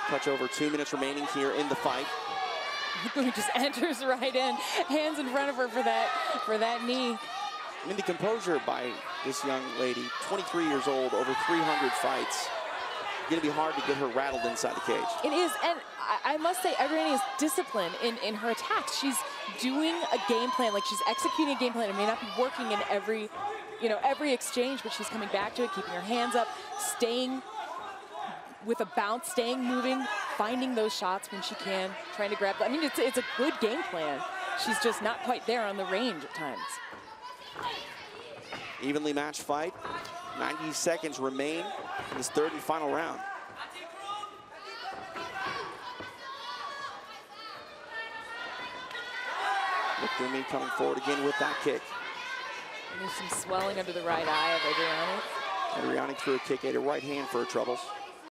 touch over. 2 minutes remaining here in the fight. Who just enters right in, hands in front of her for that knee. I mean, the composure by this young lady, 23 years old, over 300 fights. Going to be hard to get her rattled inside the cage. It is, and I must say, Irene is disciplined in her attacks. She's doing a game plan, like she's executing a game plan. It may not be working in every exchange, but she's coming back to it, keeping her hands up, staying with a bounce, staying moving, finding those shots when she can, trying to grab. I mean, it's a good game plan. She's just not quite there on the range at times. Evenly matched fight. 90 seconds remain in this third and final round. Mikumi coming forward again with that kick. And there's some swelling under the right eye of Adriani. Adriani threw a kick at her right hand for her troubles.